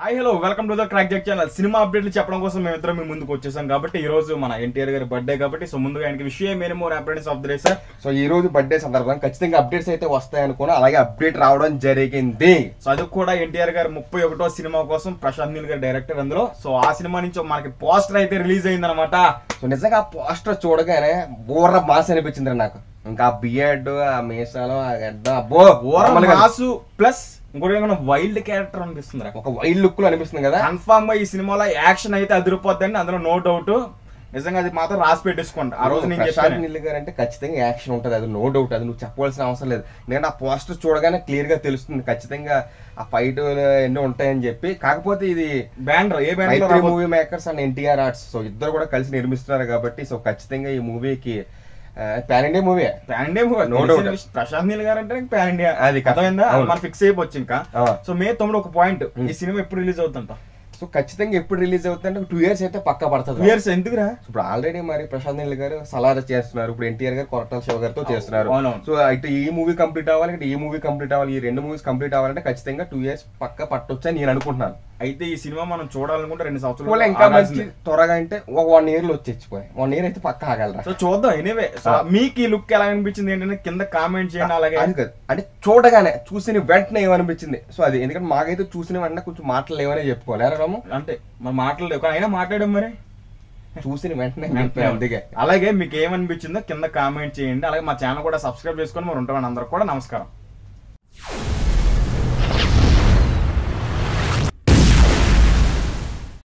Hi hello welcome to the crack channel. Cinema అప్డేట్లు చెప్పడం కోసం మేమిద్దరం మీ ముందుకు వచ్చేసాం కాబట్టి ఈ రోజు మన ఎన్టీఆర్ గారి బర్త్డే కాబట్టి సో ముందుగా ఆయనకి విషయం many more happiness of the day sir. So ఈ రోజు బర్త్డే సందర్భంగా ఖచ్చితంగా అప్డేట్స్ అయితే వస్తాయి అనుకున్నా, అలాగే అప్డేట్ రావడం జరిగింది. సో అది కూడా ఎన్టీఆర్ గారు 31వ సినిమా కోసం ప్రశాంత్ నీల్ గారి డైరెక్టర్ అందులో. సో ఆ సినిమా నుంచి మనకి పోస్టర్ అయితే రిలీజ్ అయింది అనమాట. సో నిజంగా ఆ పోస్టర్ చూడగానే బోర్ర మాస్ అనిపించింది నాకు. ఇంకా ఆ బియర్డ్, ఆ మీసాలు, ఆ గడ్డ, మాసు ప్లస్ ఇంకోటి వైల్డ్ క్యారెక్టర్ అనిపిస్తుంది, ఒక వైల్డ్ లుక్ లో అనిపిస్తుంది కదా. కన్ఫామ్ గా ఈ సినిమాలో యాక్షన్ అయితే అదిరిపోద్దండి, అందులో నో డౌట్. నిజంగా అది మాత్రం రాసి పెట్టేసుకోండి. ఆ రోజు నేను ప్రశాంత్ నీల్ గారు అంటే ఖచ్చితంగా యాక్షన్ ఉంటుంది, అది నో డౌట్. అది నువ్వు చెప్పవలసిన అవసరం లేదు. నేను ఆ పోస్టర్ చూడగానే క్లియర్ గా తెలుస్తుంది ఖచ్చితంగా ఆ ఫైట్ ఎన్నో ఉంటాయని చెప్పి. కాకపోతే ఇది బ్యానర్ ఏ banner movie makers and NTR arts, so ఇద్దరు కూడా కలిసి నిర్మిస్తున్నారు కాబట్టి సో ఖచ్చితంగా ఈ మూవీకి pan India movie, no doubt. Prashanth Neel garu అంటే పాన్ ఇండియా, అది కథమైందా మనం ఫిక్స్ అయిపోవచ్చు. ఇంకా సో మే 9 ఒక పాయింట్, ఈ సినిమా ఎప్పుడు రిలీజ్ అవుతుంట? సో ఖచ్చితంగా ఎప్పుడు రిలీజ్ అవుతుందంటే 2 years అయితే పక్కా పడుతుంది. 2 years ఎందుకురా? ఇప్పుడు ఆల్రెడీ మరి ప్రశాంత్ నీల్ గారు సలార్ చేస్తున్నారు, ఇప్పుడు ఎన్టీఆర్ గారు కొరటాల శివ గారితో చేస్తున్నారు. సో ఇటు ఈ మూవీ కంప్లీట్ అవ్వాలి, ఇటు ఈ మూవీ కంప్లీట్ అవ్వాలి. ఈ 2 మూవీస్ కంప్లీట్ అవ్వాలంటే ఖచ్చితంగా 2 years పక్కా పట్టొచ్చు అని నేను అనుకుంటున్నాను. అయితే ఈ సినిమా మనం చూడాలనుకుంటే 2 సంవత్సరాలు ఇంకా మంచి త్వరగా అంటే ఒక 1 year లో వచ్చేసిపోయి 1 year అయితే పక్కా ఆగలరా. సో చూద్దాం. ఎనీవే మీకు ఈ లుక్ ఎలా అనిపించింది ఏంటంటే కింద కామెంట్ చేయండి. అలాగే అంటే చూడగానే చూసిన వెంటనే ఏమనిపించింది, సో అది ఎందుకంటే మాకైతే చూసిన వెంటనే కొంచెం మాటలు లేవనే చెప్పుకోవాలి. రాము అంటే మరి మాట్లాడలేవు కానీ అయినా మాట్లాడాం మరి చూసిన వెంటనే. అందుకే అలాగే మీకు ఏమనిపించిందో కింద కామెంట్ చేయండి. అలాగే మా ఛానల్ కూడా సబ్స్క్రైబ్ చేసుకొని మరి ఉంటామని అందరికి కూడా నమస్కారం.